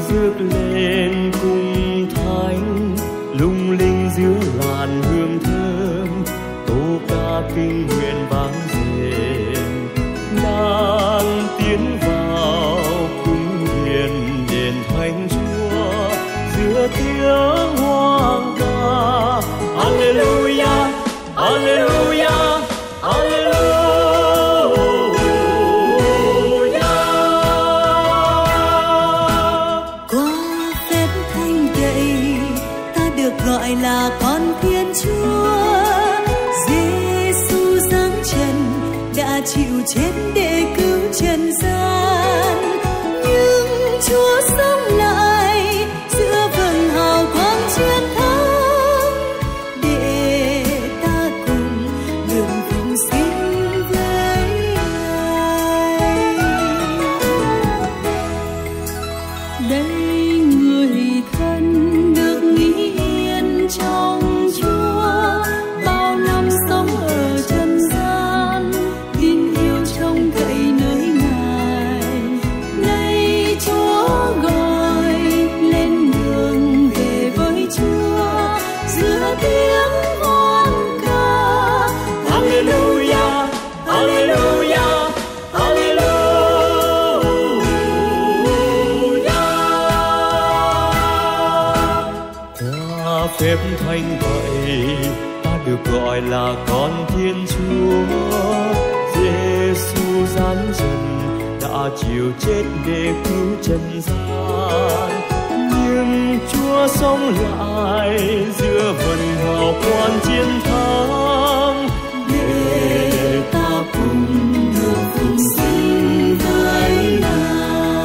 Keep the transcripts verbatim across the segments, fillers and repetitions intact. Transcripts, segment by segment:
rước lên cung thánh, lung linh giữa làn hương thơm, tố ca kinh nguyện vang rền. Đang tiến vào cung điện đền thánh Chúa, giữa tiếng hoang ca Alleluia, Alleluia, Alleluia. Gọi là con Thiên Chúa, Giêsu giáng trần đã chịu chết để cứu trần gian, nhưng Chúa sống lại giữa vầng hào quang chiến thắng, để ta cùng được phụng sinh với Ngài. Đây người thân được nghĩ trong Chúa, bao năm sống ở trần gian, tin yêu trông cậy nơi Ngài. Nay Chúa gọi lên đường về với Chúa, giữa tiếng hoan ca Alleluia, Alleluia, Alleluia. Phép thánh vậy ta được gọi là con Thiên Chúa, Giêsu giáng trần đã chịu chết để cứu trần gian, nhưng Chúa sống lại giữa vần hào quang chiến thắng, để ta cùng được phụng sinh với Ngài.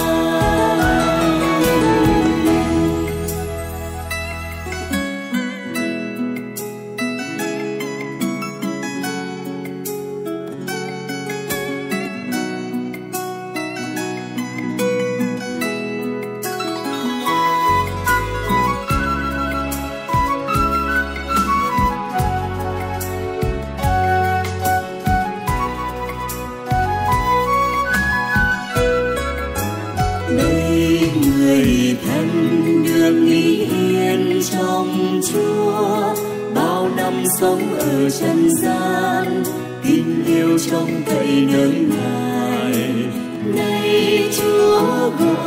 Người thân được nghỉ yên trong Chúa, bao năm sống ở trần gian, tin yêu trông cậy nơi Ngài. Nay Chúa gọi